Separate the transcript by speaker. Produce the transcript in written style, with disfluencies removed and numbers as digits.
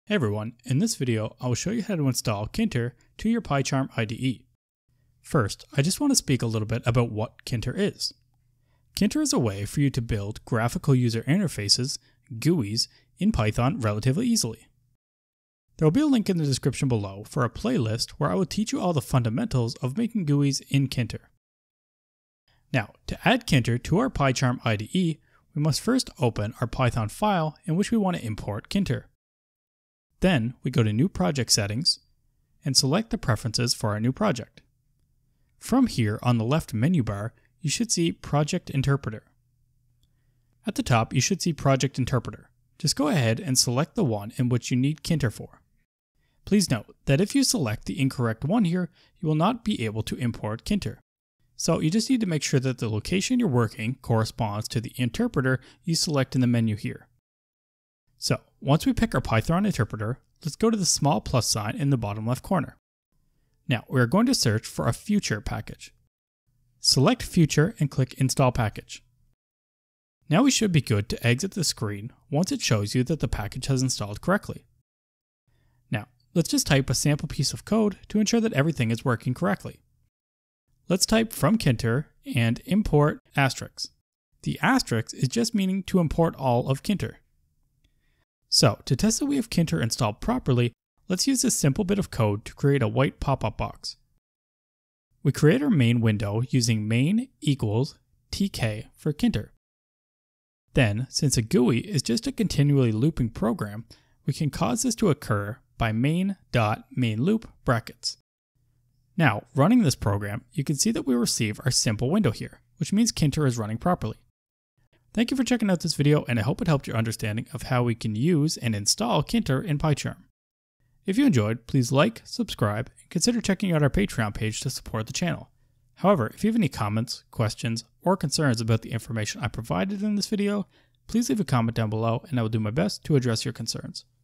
Speaker 1: Hey everyone, in this video I will show you how to install Tkinter to your PyCharm IDE. First, I just want to speak a little bit about what Tkinter is. Tkinter is a way for you to build graphical user interfaces, GUIs, in Python relatively easily. There will be a link in the description below for a playlist where I will teach you all the fundamentals of making GUIs in Tkinter. Now, to add Tkinter to our PyCharm IDE, we must first open our Python file in which we want to import Tkinter. Then we go to New Project Settings and select the preferences for our new project. From here on the left menu bar, you should see Project Interpreter. At the top, you should see Project Interpreter. Just go ahead and select the one in which you need Tkinter for. Please note that if you select the incorrect one here, you will not be able to import Tkinter. So you just need to make sure that the location you're working corresponds to the interpreter you select in the menu here. So, once we pick our Python interpreter, let's go to the small plus sign in the bottom left corner. Now, we are going to search for a future package. Select future and click install package. Now we should be good to exit the screen once it shows you that the package has installed correctly. Now, let's just type a sample piece of code to ensure that everything is working correctly. Let's type from Tkinter and import asterisk. The asterisk is just meaning to import all of Tkinter. So, to test that we have Tkinter installed properly, let's use this simple bit of code to create a white pop-up box. We create our main window using main equals tk for Tkinter. Then, since a GUI is just a continually looping program, we can cause this to occur by main.mainLoop brackets. Now, running this program, you can see that we receive our simple window here, which means Tkinter is running properly. Thank you for checking out this video, and I hope it helped your understanding of how we can use and install Tkinter in PyCharm. If you enjoyed, please like, subscribe, and consider checking out our Patreon page to support the channel. However, if you have any comments, questions, or concerns about the information I provided in this video, please leave a comment down below and I will do my best to address your concerns.